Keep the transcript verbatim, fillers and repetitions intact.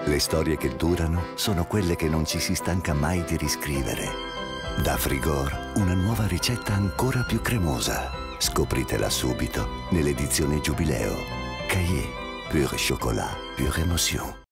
Le storie che durano sono quelle che non ci si stanca mai di riscrivere. Da Frigor, una nuova ricetta ancora più cremosa. Scopritela subito nell'edizione Giubileo. Cahiers, pur chocolat, pure émotion.